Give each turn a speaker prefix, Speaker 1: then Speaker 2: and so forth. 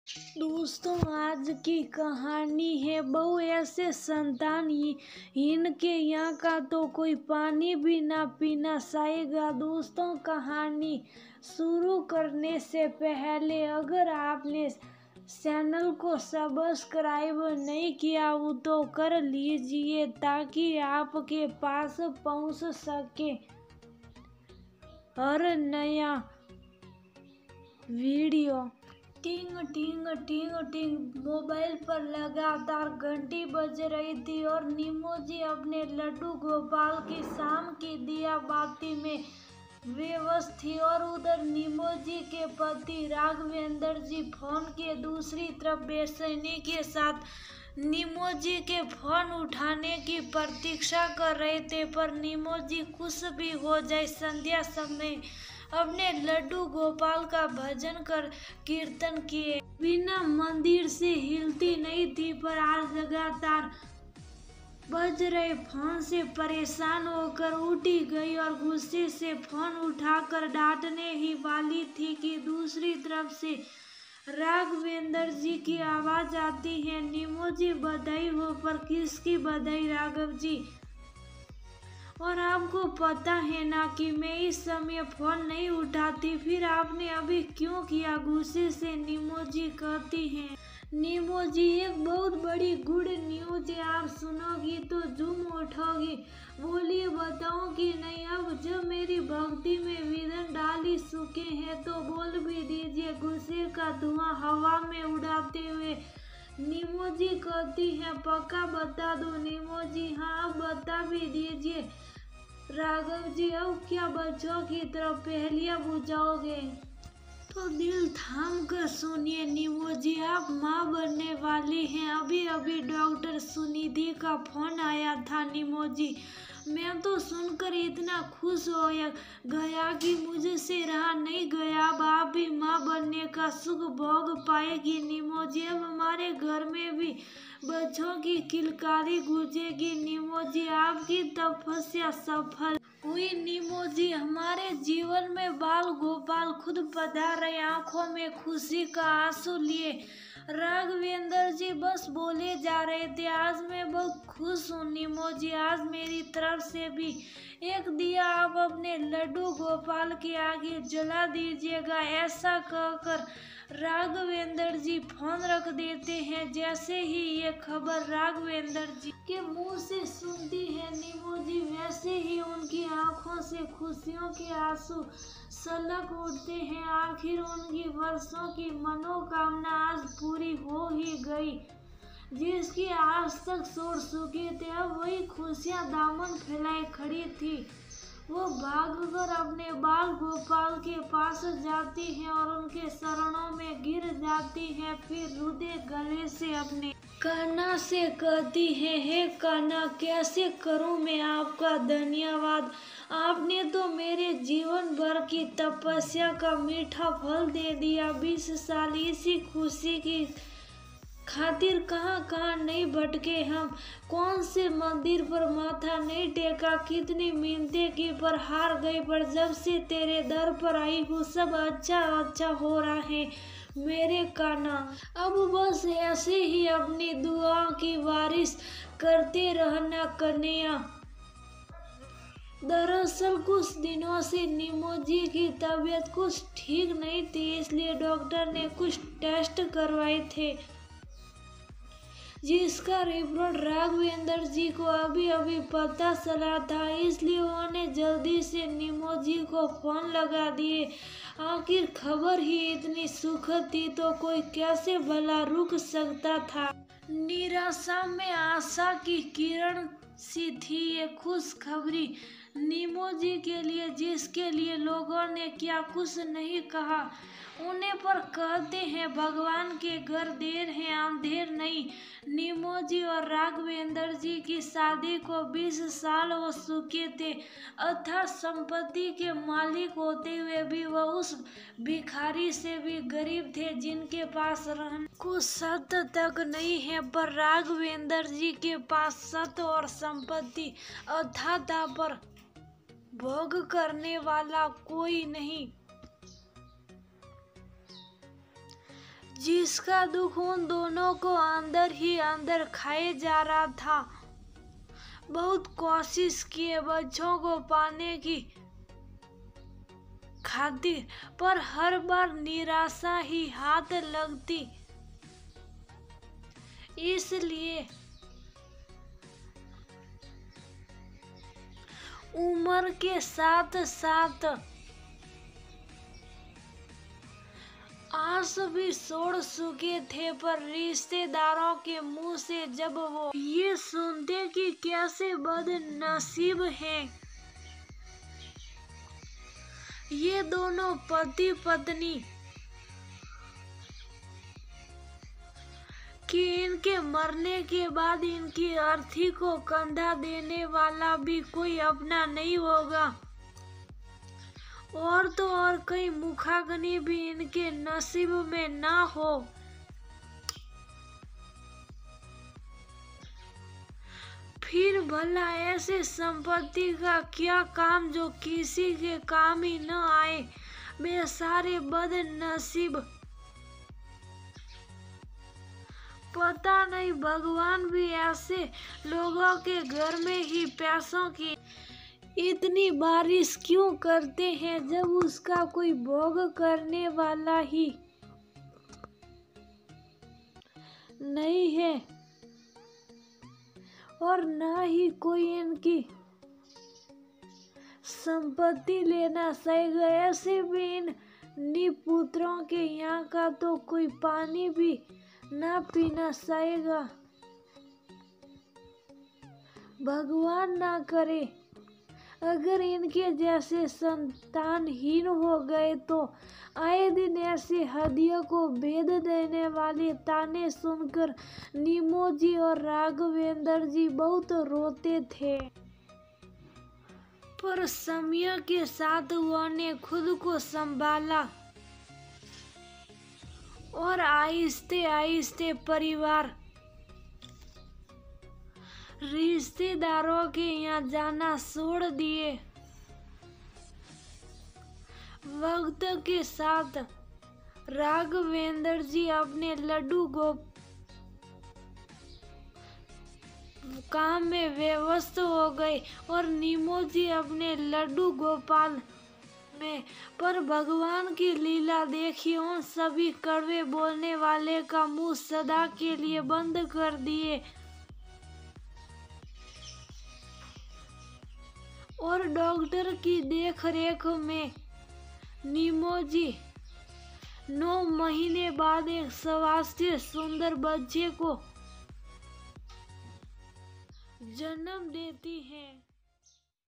Speaker 1: दोस्तों, आज की कहानी है बहु ऐसे संतान इनके यहाँ का तो कोई पानी भी ना पीना चाहेगा। दोस्तों, कहानी शुरू करने से पहले अगर आपने चैनल को सब्सक्राइब नहीं किया हो तो कर लीजिए ताकि आपके पास पहुंच सके हर नया वीडियो। टिंग टिंग टिंग टिंग मोबाइल पर लगातार घंटी बज रही थी और नीमोजी अपने लड्डू गोपाल की शाम की दिया बाती में व्यस्त थी। और उधर नीमोजी के पति राघवेंद्र जी फोन के दूसरी तरफ बेचैनी के साथ नीमोजी के फोन उठाने की प्रतीक्षा कर रहे थे। पर नीमोजी कुछ भी हो जाए संध्या समय अपने लड्डू गोपाल का भजन कर कीर्तन किए बिना मंदिर से हिलती नहीं थी। पर आज लगातार बज रहे फोन से परेशान होकर उठी गई और गुस्से से फोन उठाकर डांटने ही वाली थी कि दूसरी तरफ से राघवेंद्र जी की आवाज आती है, नीमोजी बधाई हो। पर किसकी बधाई राघव जी? और आपको पता है ना कि मैं इस समय फोन नहीं उठाती, फिर आपने अभी क्यों किया? गुस्से से नीमोजी कहती हैं। नीमोजी, एक बहुत बड़ी गुड न्यूज है, आप सुनोगी तो झूम उठोगी। बोलिए, बताऊं कि नहीं? अब जब मेरी भक्ति में विघ्न डाल ही चुके हैं तो बोल भी दीजिए। गुस्से का धुआं हवा में उड़ाते हुए नीमोजी कहती है, पक्का बता दो नीमोजी? हाँ, अब बता भी दीजिए राघव जी। अब क्या बच्चों की तरफ पहेलियां बुझाओगे? तो दिल थाम कर सुनिए नीमोजी, आप माँ बनने वाली हैं। अभी अभी डॉक्टर सुनिधि का फोन आया था नीमोजी। मैं तो सुनकर इतना खुश हो गया कि मुझसे रहा नहीं गया। अब आप भी माँ बनने का सुख भोग पाएगी नीमोजी। अब हमारे घर में भी बच्चों की किलकारी गूंजेगी नीमोजी। आपकी तपस्या सफल हुई नीमोजी। हमारे जीवन में बाल गोपाल खुद पधार रहे, आंखों में खुशी का आंसू लिए। राघवेंद्र जी बस बोले जा रहे थे, आज मैं बहुत खुश हूँ नीमोजी। आज मेरी तरफ से भी एक दिया आप अपने लड्डू गोपाल के आगे जला दीजिएगा। ऐसा कहकर राघवेंद्र जी फोन रख देते हैं। जैसे ही ये खबर राघवेंद्र जी के मुंह से सुनती है नीमोजी, वैसे ही उनकी आंखों से खुशियों के आंसू छलक उठते हैं। आखिर उनकी वर्षों की मनोकामना आज पूरी हो ही गई, जिसकी आज तक छोड़ चुके थे। अब वही खुशियां दामन फैलाए खड़ी थी। वो भागकर अपने बाल गोपाल के पास जाती हैं और उनके चरणों में गिर जाती हैं। फिर रुदे गले से अपने कान्हा से कहती है, हे कान्हा, कैसे करूं मैं आपका धन्यवाद? आपने तो मेरे जीवन भर की तपस्या का मीठा फल दे दिया। 20 साल इसी खुशी की खातिर कहाँ कहाँ नहीं भटके हम, कौन से मंदिर पर माथा नहीं टेका, कितनी मिन्नतें की पर हार गई। पर जब से तेरे दर पर आई हूँ सब अच्छा अच्छा हो रहा है मेरे कान्हा। अब बस ऐसे ही अपनी दुआ की बारिश करते रहना कन्हैया। दरअसल कुछ दिनों से नीमोजी की तबीयत कुछ ठीक नहीं थी, इसलिए डॉक्टर ने कुछ टेस्ट करवाए थे जिसका रिपोर्ट राघवेंद्र जी को अभी अभी पता चला था। इसलिए उन्होंने जल्दी से नीमोजी को फोन लगा दिए। आखिर खबर ही इतनी सुखद थी तो कोई कैसे भला रुक सकता था। निराशा में आशा की किरण सी थी ये खुशखबरी नीमोजी के लिए, जिसके लिए लोगों ने क्या कुछ नहीं कहा। उन्हें पर कहते हैं भगवान के घर देर है अंधेर नहीं। नीमोजी और राघवेंद्र जी की शादी को 20 साल हो चुके थे। अथाह संपत्ति के मालिक होते हुए भी वह उस भिखारी से भी गरीब थे जिनके पास रहने को छत तक नहीं है। पर राघवेंद्र जी के पास छत और संपत्ति अथाह था, पर भोग करने वाला कोई नहीं। जिसका दुख उन दोनों को अंदर ही अंदर खाए जा रहा था। बहुत कोशिश किए बच्चों को पाने की खातिर, पर हर बार निराशा ही हाथ लगती। इसलिए उम्र के साथ साथ आंसू भी छोड़ चुके थे, पर रिश्तेदारों के मुंह से जब वो ये सुनते कि कैसे बदनसीब हैं ये दोनों पति पत्नी कि इनके मरने के बाद इनकी अर्थी को कंधा देने वाला भी कोई अपना नहीं होगा, और तो और कहीं मुखाग्नि भी इनके नसीब में ना हो। फिर भला ऐसे संपत्ति का क्या काम जो किसी के काम ही न आए। बेचारे बदनसीब, पता नहीं भगवान भी ऐसे लोगों के घर में ही पैसों की इतनी बारिश क्यों करते हैं जब उसका कोई भोग करने वाला ही नहीं है, और ना ही कोई इनकी संपत्ति लेना चाहेगा। ऐसे भी इन निपुत्रों के यहाँ का तो कोई पानी भी ना पीना चाहेगा। भगवान ना करे अगर इनके जैसे संतानहीन हो गए तो आए दिन ऐसे हदियों को भेद देने वाले ताने सुनकर निमोजी और राघवेंद्र जी बहुत रोते थे। पर समय के साथ उन्होंने खुद को संभाला और आहिस्ते आहिस्ते परिवार रिश्तेदारों के यहाँ जाना छोड़ दिए। वक्त के साथ राघवेंद्र जी अपने लड्डू काम में व्यस्त हो गए और निमोजी अपने लड्डू गोपाल में। पर भगवान की लीला देखिए, उन सभी कड़वे बोलने वाले का मुंह सदा के लिए बंद कर दिए और डॉक्टर की देखरेख में निमोजी 9 महीने बाद एक स्वास्थ्य सुंदर बच्चे को जन्म देती है।